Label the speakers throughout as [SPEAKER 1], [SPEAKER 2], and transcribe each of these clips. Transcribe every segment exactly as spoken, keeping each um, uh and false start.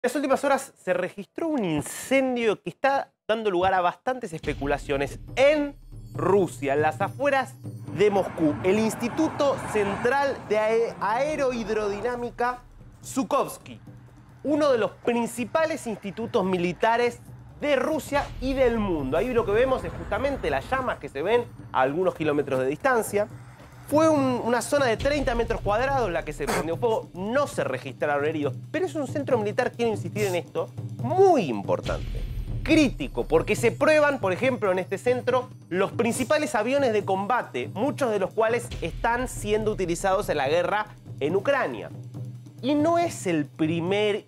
[SPEAKER 1] En las últimas horas se registró un incendio que está dando lugar a bastantes especulaciones en Rusia, en las afueras de Moscú. El Instituto Central de Aerohidrodinámica Zhukovsky, uno de los principales institutos militares de Rusia y del mundo. Ahí lo que vemos es justamente las llamas que se ven a algunos kilómetros de distancia. Fue un, una zona de treinta metros cuadrados en la que se prendió fuego. No se registraron heridos, pero es un centro militar, quiero insistir en esto, muy importante, crítico, porque se prueban, por ejemplo, en este centro, los principales aviones de combate, muchos de los cuales están siendo utilizados en la guerra en Ucrania. Y no es el primer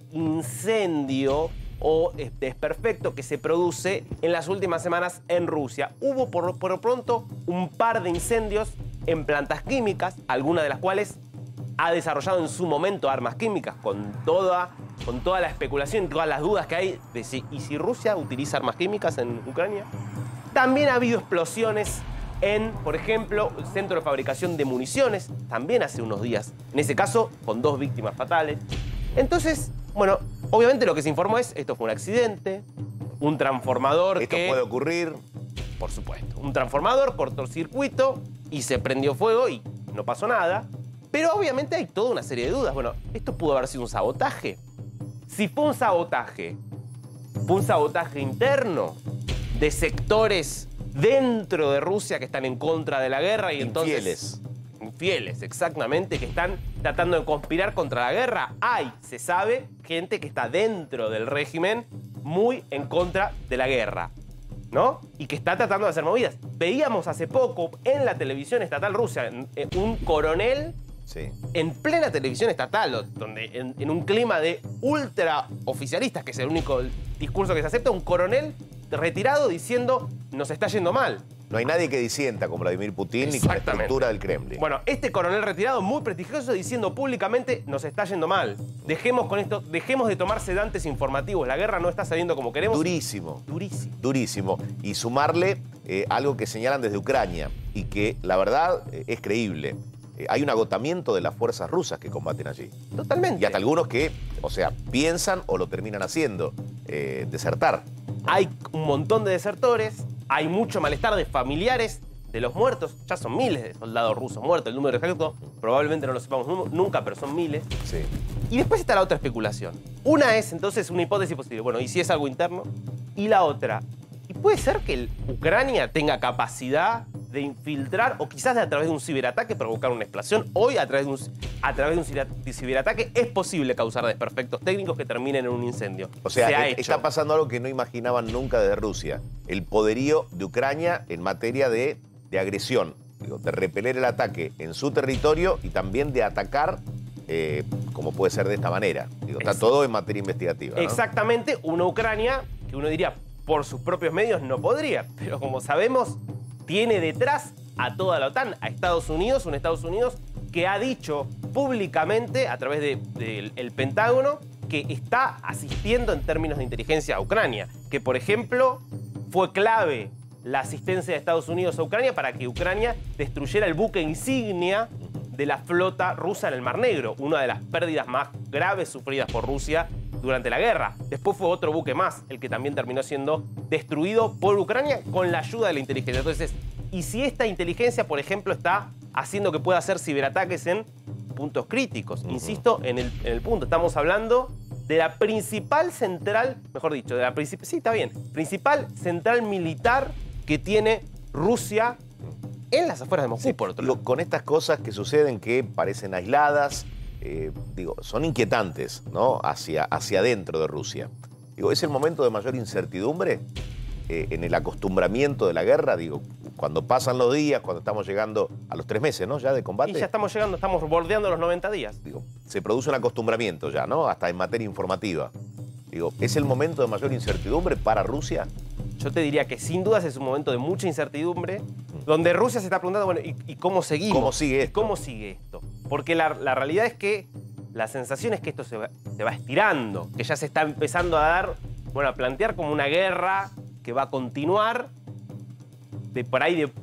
[SPEAKER 1] incendio o desperfecto que se produce en las últimas semanas en Rusia. Hubo por, por pronto un par de incendios en plantas químicas, alguna de las cuales ha desarrollado en su momento armas químicas, con toda, con toda la especulación y todas las dudas que hay de si, ¿y si Rusia utiliza armas químicas en Ucrania? También ha habido explosiones en, por ejemplo, el centro de fabricación de municiones, también hace unos días, en ese caso con dos víctimas fatales. Entonces, bueno, obviamente lo que se informó es, esto fue un accidente, un transformador
[SPEAKER 2] Esto
[SPEAKER 1] que...
[SPEAKER 2] puede ocurrir.
[SPEAKER 1] Por supuesto, un transformador, cortocircuito y se prendió fuego y no pasó nada. Pero obviamente hay toda una serie de dudas. Bueno, ¿esto pudo haber sido un sabotaje? Si fue un sabotaje, ¿fue un sabotaje interno de sectores dentro de Rusia que están en contra de la guerra y entonces...
[SPEAKER 2] Infieles.
[SPEAKER 1] Infieles, exactamente, que están tratando de conspirar contra la guerra. Hay, se sabe, gente que está dentro del régimen muy en contra de la guerra, ¿no? Y que está tratando de hacer movidas. Veíamos hace poco en la televisión estatal rusa un coronel
[SPEAKER 2] Sí.
[SPEAKER 1] en plena televisión estatal, donde en, en un clima de ultra oficialistas, que es el único discurso que se acepta, un coronel retirado diciendo nos está yendo mal.
[SPEAKER 2] No hay nadie que disienta con Vladimir Putin ni con la estructura del Kremlin.
[SPEAKER 1] Bueno, este coronel retirado muy prestigioso diciendo públicamente nos está yendo mal. Dejemos con esto, dejemos de tomar sedantes informativos. La guerra no está saliendo como queremos.
[SPEAKER 2] Durísimo.
[SPEAKER 1] Durísimo.
[SPEAKER 2] Durísimo. Y sumarle eh, algo que señalan desde Ucrania y que la verdad eh, es creíble. Eh, hay un agotamiento de las fuerzas rusas que combaten allí.
[SPEAKER 1] Totalmente.
[SPEAKER 2] Y hasta algunos que, o sea, piensan o lo terminan haciendo, eh, desertar.
[SPEAKER 1] Hay un montón de desertores, hay mucho malestar de familiares de los muertos. Ya son miles de soldados rusos muertos, el número exacto probablemente no lo sepamos nunca, pero son miles.
[SPEAKER 2] Sí.
[SPEAKER 1] Y después está la otra especulación. Una es entonces una hipótesis posible. Bueno, ¿y si es algo interno? Y la otra, ¿y puede ser que el, Ucrania tenga capacidad de infiltrar o quizás de, a través de un ciberataque provocar una explosión? Hoy a través de un, a través de un ciberataque es posible causar desperfectos técnicos que terminen en un incendio.
[SPEAKER 2] O sea,
[SPEAKER 1] Se ha
[SPEAKER 2] es,
[SPEAKER 1] hecho.
[SPEAKER 2] está pasando algo que no imaginaban nunca desde Rusia. El poderío de Ucrania en materia de, de agresión, digo, de repeler el ataque en su territorio y también de atacar eh, como puede ser de esta manera. Digo, está todo en materia investigativa, ¿no?
[SPEAKER 1] Exactamente, una Ucrania que uno diría por sus propios medios no podría, pero como sabemos tiene detrás a toda la OTAN, a Estados Unidos, un Estados Unidos que ha dicho públicamente a través del de, de, Pentágono que está asistiendo en términos de inteligencia a Ucrania, que por ejemplo fue clave la asistencia de Estados Unidos a Ucrania para que Ucrania destruyera el buque insignia de la flota rusa en el Mar Negro, una de las pérdidas más graves sufridas por Rusia durante la guerra. Después fue otro buque más, el que también terminó siendo destruido por Ucrania con la ayuda de la inteligencia. Entonces, ¿y si esta inteligencia, por ejemplo, está haciendo que pueda hacer ciberataques en puntos críticos? Uh-huh. Insisto en el, en el punto. Estamos hablando de la principal central, mejor dicho, de la principal, sí, está bien, principal central militar que tiene Rusia en las afueras de Moscú,
[SPEAKER 2] Sí,
[SPEAKER 1] por otro
[SPEAKER 2] digo,
[SPEAKER 1] lado.
[SPEAKER 2] con estas cosas que suceden que parecen aisladas, eh, digo, son inquietantes, ¿no? Hacia, hacia adentro de Rusia. Digo, ¿es el momento de mayor incertidumbre eh, en el acostumbramiento de la guerra? Digo, cuando pasan los días, cuando estamos llegando a los tres meses, ¿no? Ya de combate.
[SPEAKER 1] Y ya estamos llegando, estamos bordeando los noventa días.
[SPEAKER 2] Digo, se produce un acostumbramiento ya, ¿no? Hasta en materia informativa. Digo, ¿es el momento de mayor incertidumbre para Rusia?
[SPEAKER 1] Yo te diría que sin dudas es un momento de mucha incertidumbre, donde Rusia se está preguntando, bueno, ¿y, y cómo seguimos?
[SPEAKER 2] ¿Cómo sigue esto?
[SPEAKER 1] ¿Cómo sigue esto? Porque la, la realidad es que la sensación es que esto se va, se va estirando, que ya se está empezando a dar, bueno, a plantear como una guerra que va a continuar, de por ahí de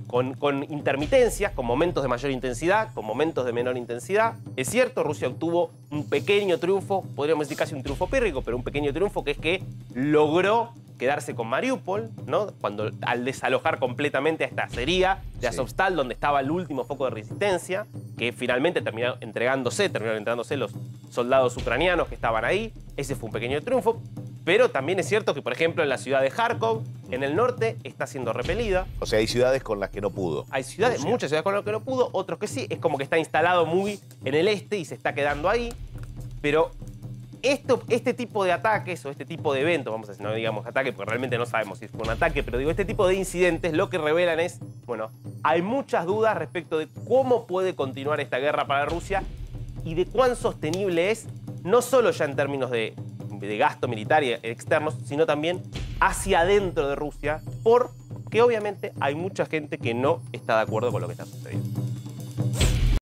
[SPEAKER 1] con, con intermitencias, con momentos de mayor intensidad, con momentos de menor intensidad. Es cierto, Rusia obtuvo un pequeño triunfo, podríamos decir casi un triunfo pírrico, pero un pequeño triunfo, que es que logró quedarse con Mariupol, ¿no? Cuando, al desalojar completamente a esta acería de Azovstal, sí, donde estaba el último foco de resistencia, que finalmente terminó entregándose, terminaron entregándose los soldados ucranianos que estaban ahí. Ese fue un pequeño triunfo. Pero también es cierto que, por ejemplo, en la ciudad de Kharkov, en el norte, está siendo repelida.
[SPEAKER 2] O sea, hay ciudades con las que no pudo.
[SPEAKER 1] Hay ciudades, Rusia. muchas ciudades con las que no pudo, otros que sí. Es como que está instalado muy en el este y se está quedando ahí. Pero esto, este tipo de ataques o este tipo de eventos, vamos a decir, no digamos ataque porque realmente no sabemos si fue un ataque, pero digo, este tipo de incidentes lo que revelan es, bueno, hay muchas dudas respecto de cómo puede continuar esta guerra para Rusia y de cuán sostenible es, no solo ya en términos de, de gasto militar y externos, sino también hacia adentro de Rusia, porque obviamente hay mucha gente que no está de acuerdo con lo que está sucediendo.